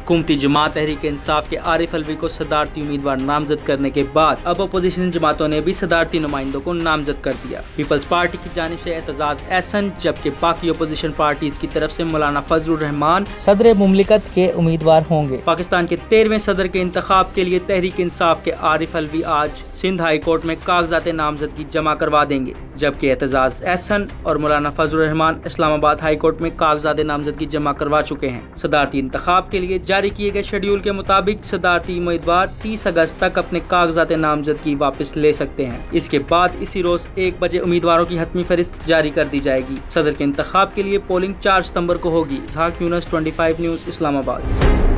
हुकूमती जमात तहरीक इंसाफ के आरिफ अलवी को सदारती उम्मीदवार नामजद करने के बाद अब अपोजिशन जमातों ने भी सदारती नुमाइंदों को नामजद कर दिया। पीपल्स पार्टी की जानिब से एतजाज एहसन, जबकि बाकी अपोजिशन पार्टीज की तरफ से मौलाना फजलुर रहमान सदर मुमलिकत के उम्मीदवार होंगे। पाकिस्तान के 13वें सदर के इंतखाब के लिए तहरीक इंसाफ के आरिफ अलवी आज सिंध हाई कोर्ट में कागजात नामजदगी जमा करवा देंगे, जबकि एतजाज एहसन और मौलाना फजलुर रहमान इस्लामाबाद हाई कोर्ट में कागजात नामजदगी जमा करवा चुके हैं। सदारती इंतखाब के लिए जारी किए गए शेड्यूल के मुताबिक सदारती उम्मीदवार 30 अगस्त तक अपने कागजात नामजदगी वापस ले सकते हैं। इसके बाद इसी रोज 1 बजे उम्मीदवारों की हतमी फहरिस्त जारी कर दी जाएगी। सदर के इंतखाब के लिए पोलिंग 4 सितंबर को होगी। इसहाक यूनुस, 25 न्यूज़, इस्लामाबाद।